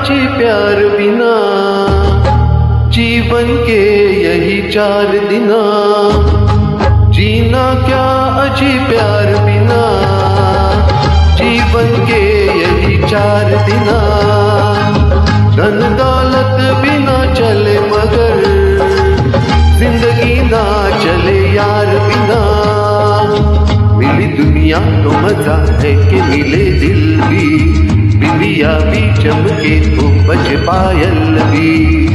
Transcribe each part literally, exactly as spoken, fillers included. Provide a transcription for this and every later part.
अजी प्यार बिना, जीवन के यही चार दिना। जीना क्या अजी प्यार बिना, जीवन के यही चार दिना। धन दौलत बिना चले मगर जिंदगी ना चले यार बिना। मिली दुनिया तो मजा है कि मिले दिल भी, बिंदिया भी चमके तो बज पायल भी।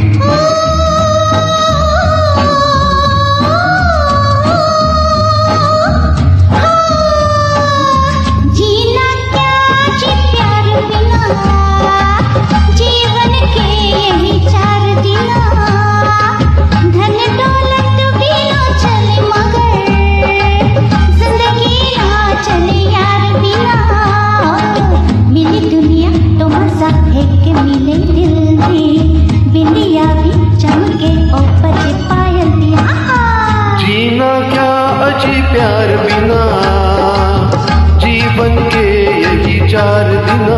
अजी प्यार बिना, जीवन के यही चार दिना।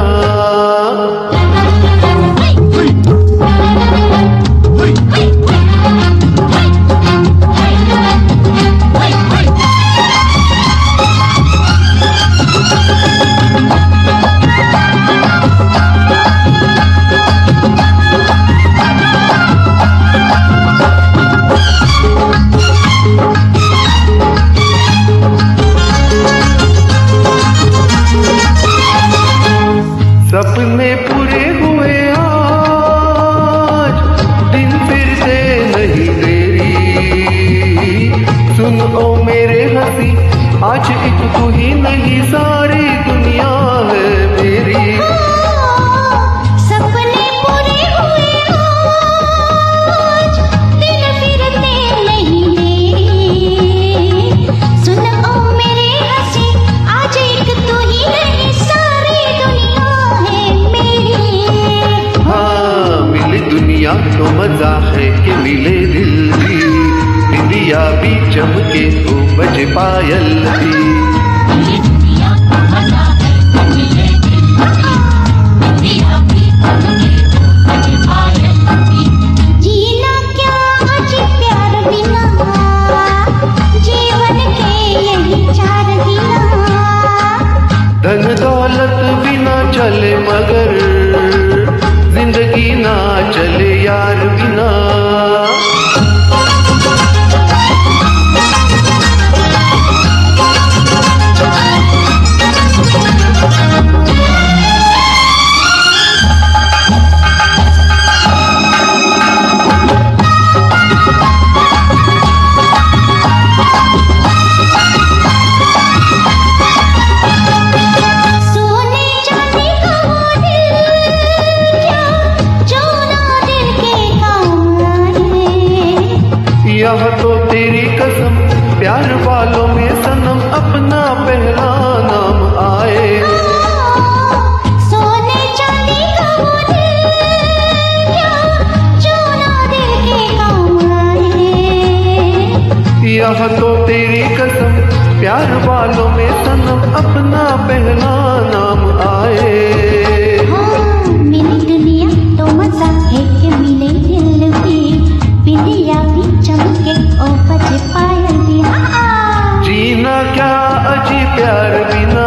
सपने पूरे हुए आज, दिन फिर से नहीं देरी। सुन ओ मेरे हंसी, आज एक तू ही नहीं सारी दुनिया है मेरी। सपने पूरे हुए आज, दिन फिर से नहीं देरी। सुन ओ मेरे हंसी, आज एक तू ही नहीं सारी दुनिया। दुनिया तो मजा है कि मिले दिल भी, बिंदिया भी चमके तो बज पायल भी। दुनिया तो मजा है कि मिले दिल भी, बिंदिया भी चमके तो बज पायल भी। जीना क्या अजी प्यार बिना, जीवन के यही चार दिना। धन दौलत बिना चले मगर जिंदगी ना चले यार बिना। यह तो तेरी कसम, प्यार वालों में सनम अपना पहला नाम आए। सोने चांदी का वो दिल क्या जो ना दिल के काम आए। यह तो तेरी कसम, प्यार वालों में सनम अपना पहला नाम आए। हाँ, मिली दुनिया तो मजा है कि मिले दिल भी, बिंदिया भी चमके ओ बज पायल भी। जीना क्या अजी प्यार बिना,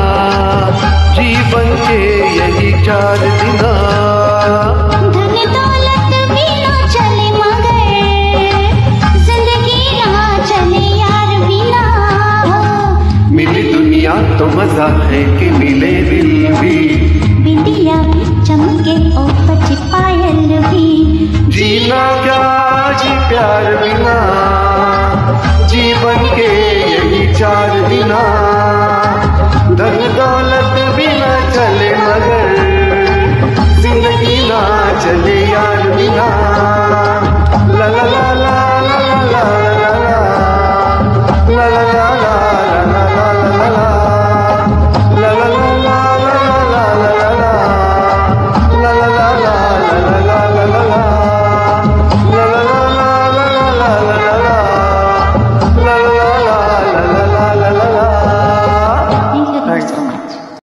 जीवन के यही चार दिना। धन दौलत भी ना चले मगर जिंदगी ना चले यार बिना। मिली दुनिया तो मजा है कि मिले दिल भी,